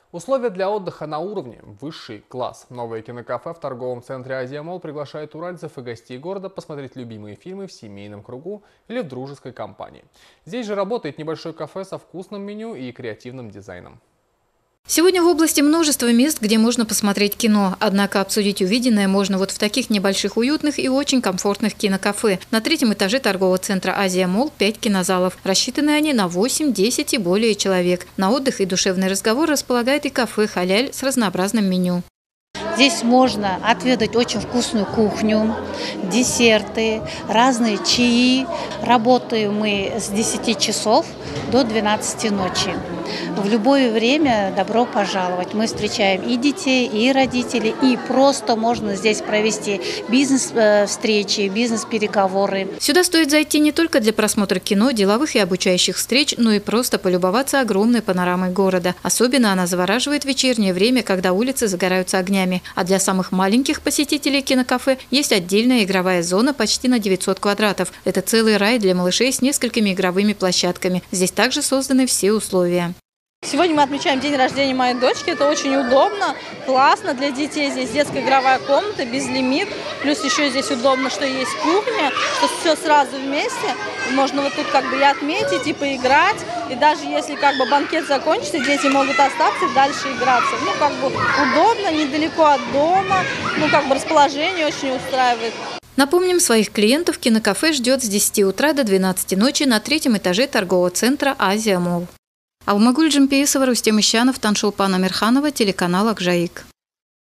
Условия для отдыха на уровне – высший класс. Новое кинокафе в торговом центре «Азия Молл» приглашает уральцев и гостей города посмотреть любимые фильмы в семейном кругу или в дружеской компании. Здесь же работает небольшое кафе со вкусным меню и креативным дизайном. Сегодня в области множество мест, где можно посмотреть кино. Однако обсудить увиденное можно вот в таких небольших, уютных и очень комфортных кинокафе. На третьем этаже торгового центра «Азия Молл» 5 кинозалов. Рассчитаны они на 8, 10 и более человек. На отдых и душевный разговор располагает и кафе «Халяль» с разнообразным меню. Здесь можно отведать очень вкусную кухню, десерты, разные чаи. Работаем мы с 10 часов до 12 ночи. В любое время добро пожаловать. Мы встречаем и детей, и родителей, и просто можно здесь провести бизнес-встречи, бизнес-переговоры. Сюда стоит зайти не только для просмотра кино, деловых и обучающих встреч, но и просто полюбоваться огромной панорамой города. Особенно она завораживает в вечернее время, когда улицы загораются огнями. А для самых маленьких посетителей кинокафе есть отдельная игровая зона почти на 900 квадратов. Это целый рай для малышей с несколькими игровыми площадками. Здесь также созданы все условия. Сегодня мы отмечаем день рождения моей дочки. Это очень удобно, классно для детей. Здесь детская игровая комната, безлимит. Плюс еще здесь удобно, что есть кухня, что все сразу вместе. Можно вот тут и отметить, и поиграть. И даже если банкет закончится, дети могут остаться и дальше играться. Удобно, недалеко от дома. Расположение очень устраивает. Напомним, своих клиентов кинокафе ждет с 10 утра до 12 ночи на третьем этаже торгового центра «Азия Молл». Алмагуль Джампиисова, Рустем Ищанов, Таншулпан Амирханова, телеканал Акжаик.